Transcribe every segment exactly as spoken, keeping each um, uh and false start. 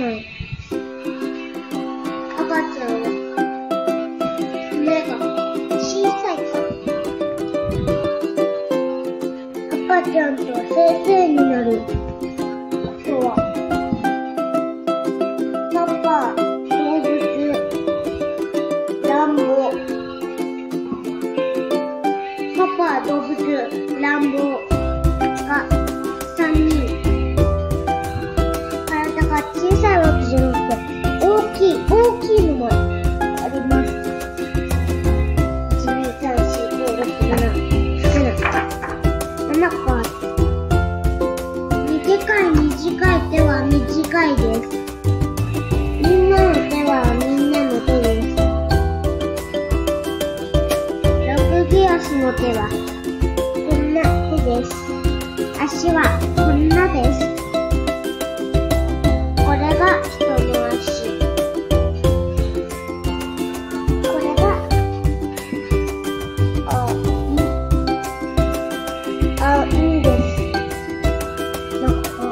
ん。赤ちゃんは目が小さいから。赤ちゃんと先生になる。今日はパパ、動物、ランボ。パパ、動物、ランボがさんにん。体が小さいわけじゃなくて、大きい、大きいのもあります。いち、に、さん、よん、ご、ろく、なな、ななこある。短い、短い手は短いです。みんなの手はみんなの手です。ろくげ足の手はこんな手です。足はこんなです。これが人の足。これがあいあいいです。なんか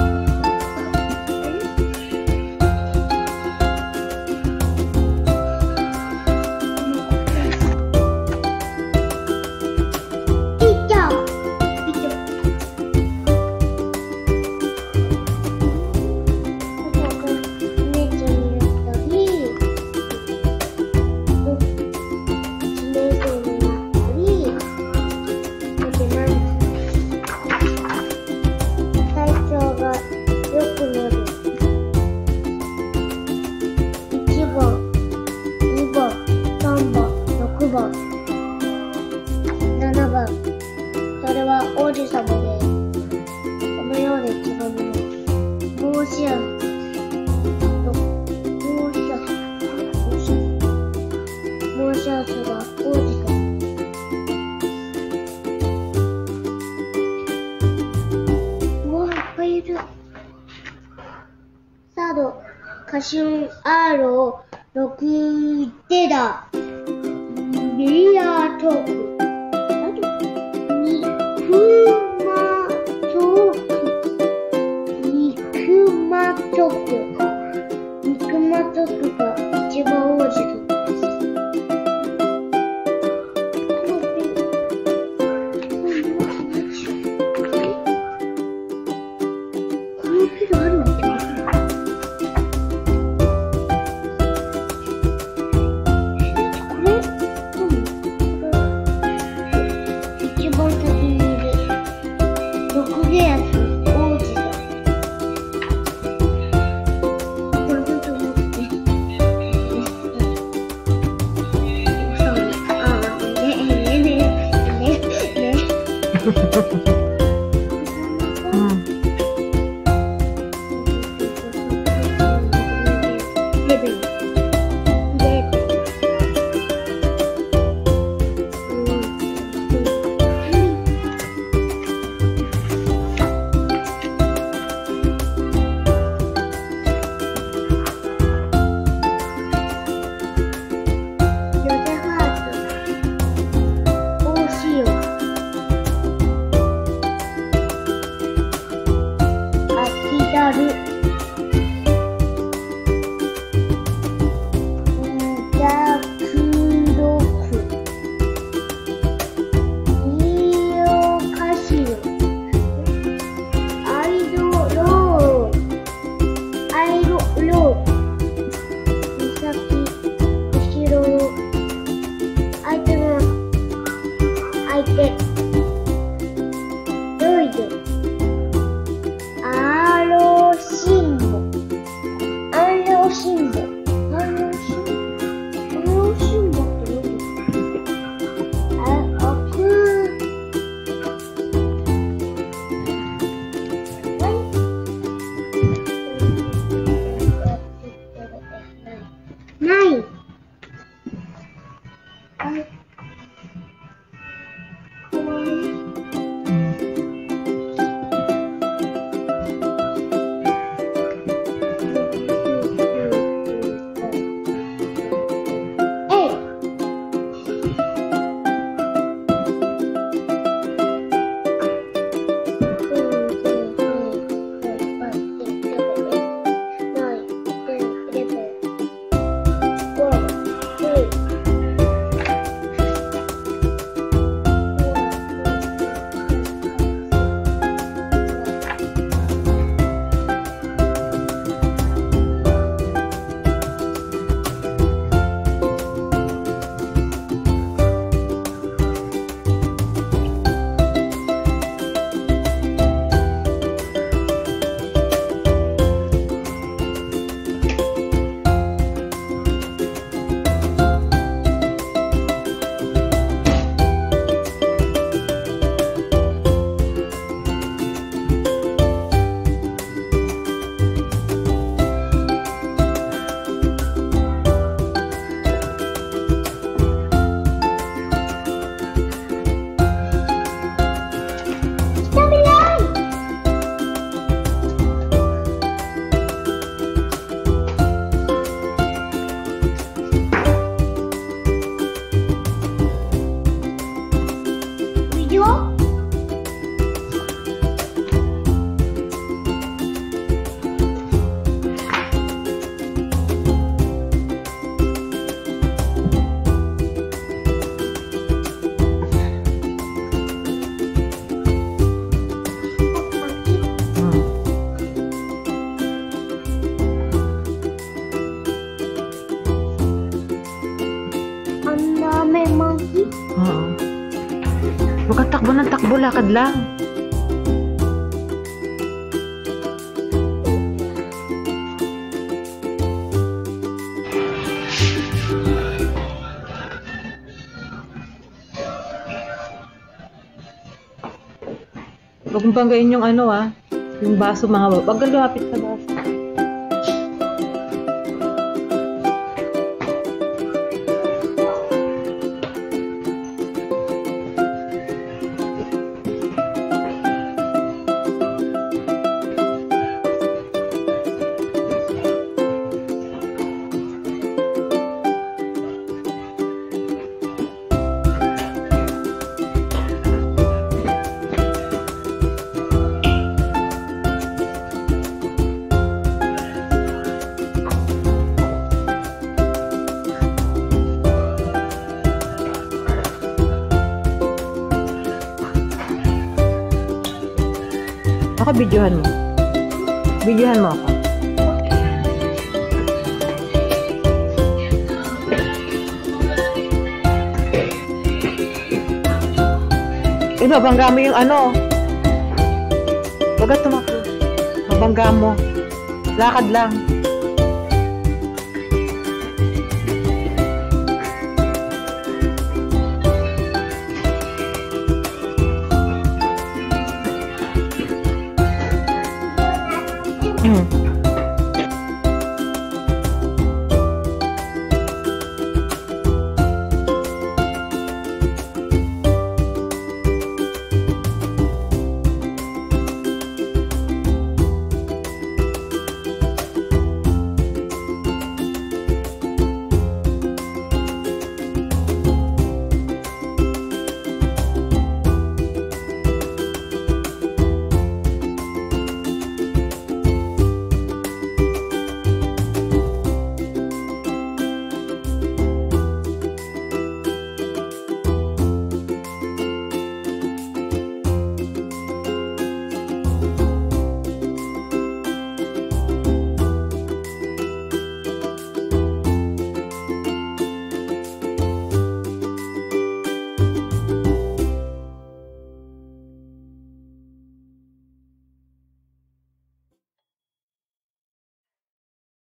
ななばん、それは王子様で、このように違うもの。帽子や、帽子や、帽子帽子やつが王子様。うわ、いっぱいいる。サード、カシュンアーロー、ろく手だ。リアトーク。肉まトーク。肉まトーク。肉まトークが一番王子です。このピルあるわけない。ロイド、アロシ takbo ng takbo, lakad lang. Huwag mong banggain yung ano ah, yung baso mga baba. Huwag kang lumapit sa baso. Ako, videohan mo. Videohan mo ako. Eh, mabangga mo yung ano. Huwag ka tumakbo. Mabangga mo. Lakad lang. Hmm.